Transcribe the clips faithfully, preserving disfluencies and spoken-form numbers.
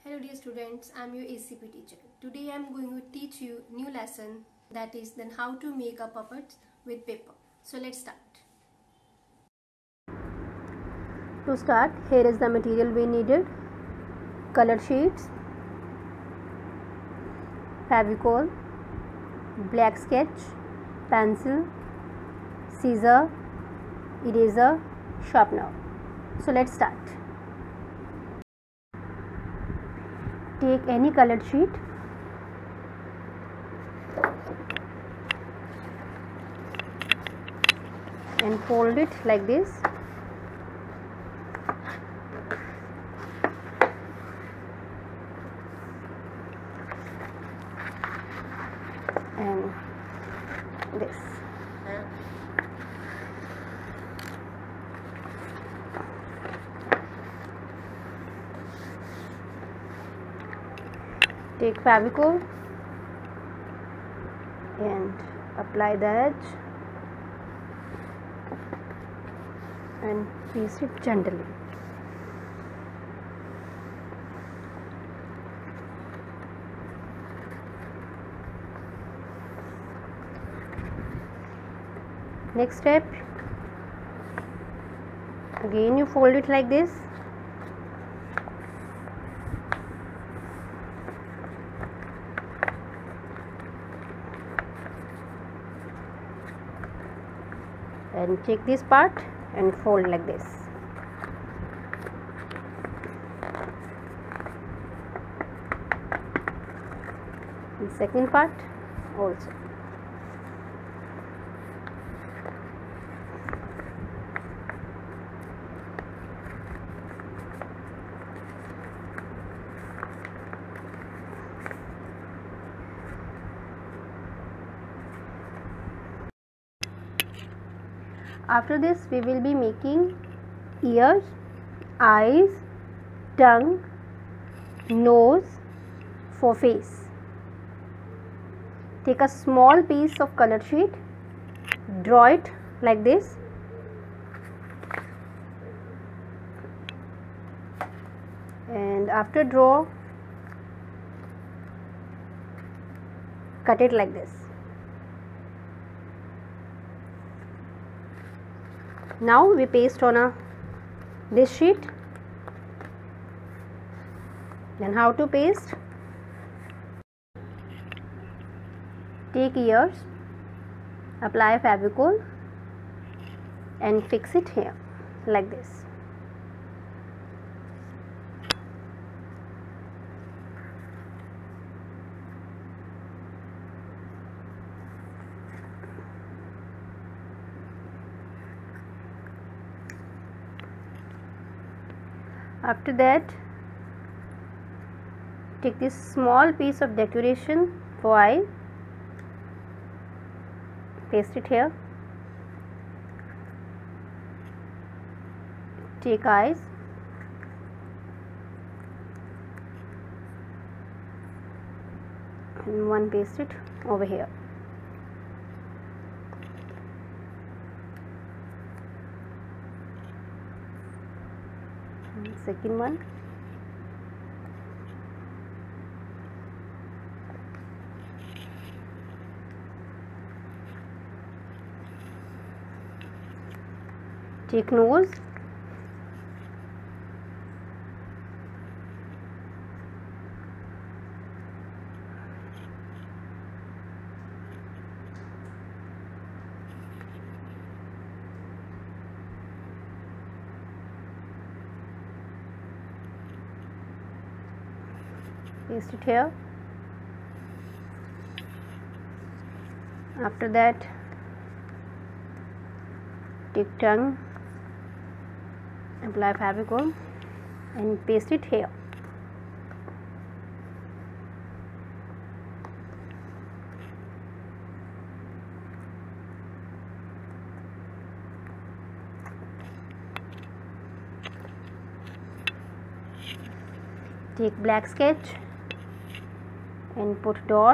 Hello dear students, I am your A C P teacher. Today I am going to teach you new lesson, that is then how to make a puppet with paper. So let's start. To start, here is the material we needed: color sheets, Fevicol, black sketch, pencil, scissor, eraser, sharpener. So let's start. Take any colored sheet and fold it like this. And this. Take Fevicol and apply the edge and paste it gently. Next step, again you fold it like this. And take this part and fold like this. The second part also. After this, we will be making ears, eyes, tongue, nose for face. Take a small piece of color sheet, draw it like this, and after draw, cut it like this. Now we paste on a this sheet. Then how to paste? Take ears, apply Fevicol and fix it here like this. After that, take this small piece of decoration for eye, paste it here. Take eyes, and one paste it over here. And second one. Take nose, paste it here. After that, take tongue, apply Fevicol and paste it here. Take black sketch and put dot.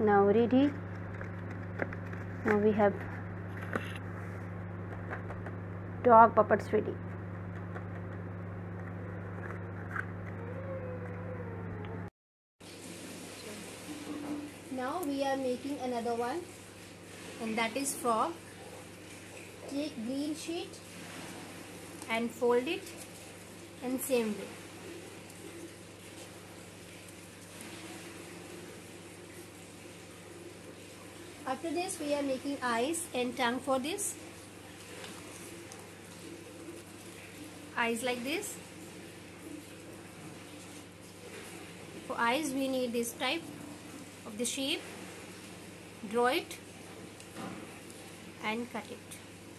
Now ready. Now we have dog puppets ready. Now we are making another one, and that is frog. Take green sheet and fold it in same way. After this we are making eyes and tongue for this. Eyes like this. For eyes we need this type of the shape. Draw it and cut it.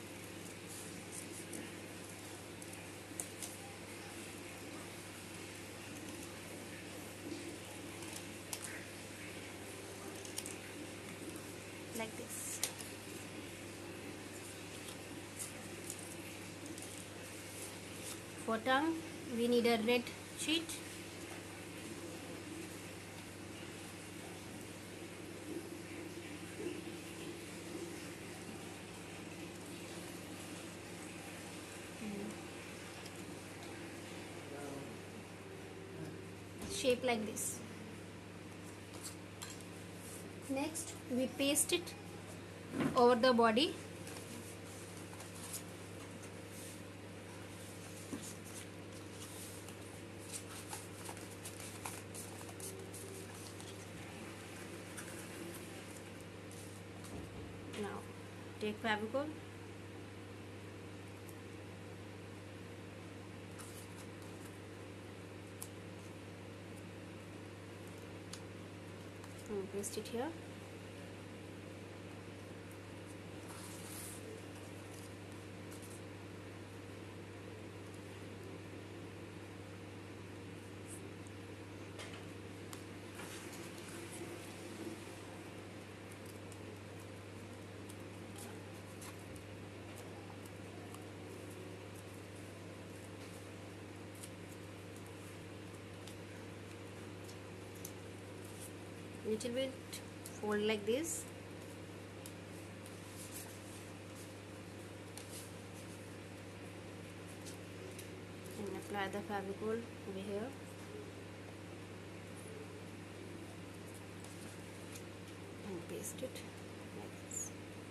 Like this. For tongue we need a red sheet. Shape like this. Next we paste it over the body. Now take Fevicol. And paste it here. Little bit fold like this. And apply the Fevicol over here. And paste it like this.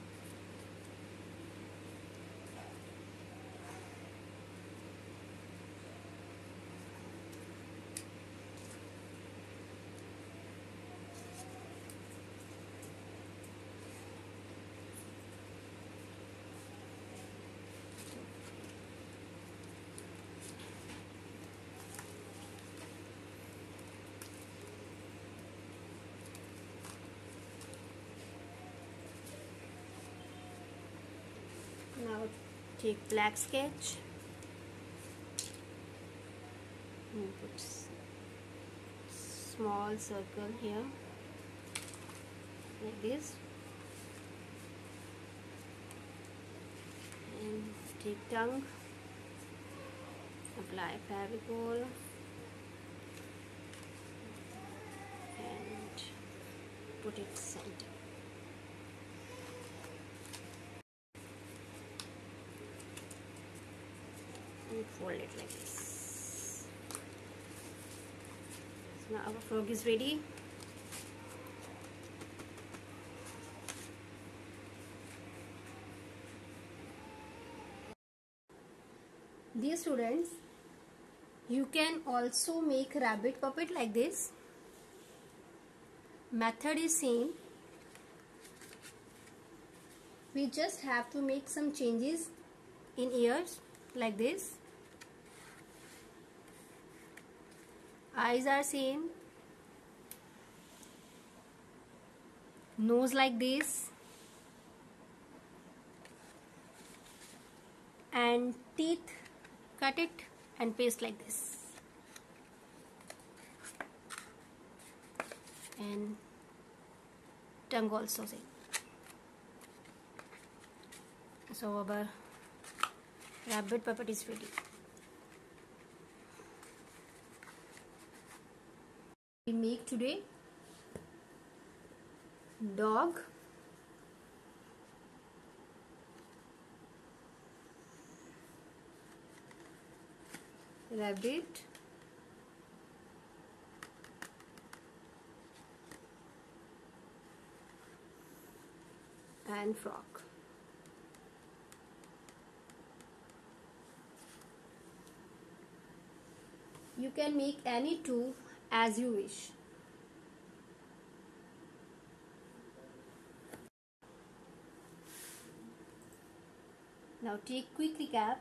Now take black sketch and put small circle here like this, and take tongue, apply Fevicol and put it center. And fold it like this. So now our frog is ready. Dear students, you can also make rabbit puppet like this. Method is same. We just have to make some changes in ears like this. Eyes are same. Nose like this. And teeth, cut it and paste like this. And tongue also same. So our rabbit puppet is ready. We make today dog, rabbit, and frog. You can make any two as you wish. Now take quick recap.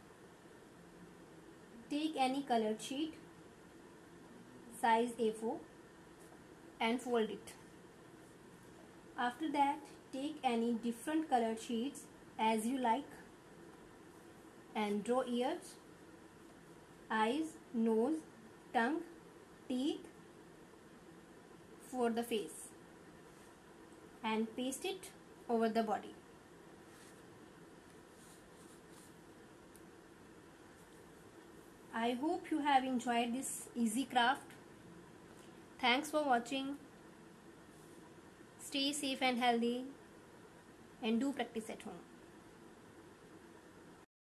Take any colored sheet, size A four, and fold it. After that, take any different colored sheets as you like and draw ears, eyes, nose, tongue, teeth for the face and paste it over the body. I hope you have enjoyed this easy craft. Thanks for watching. Stay safe and healthy and do practice at home.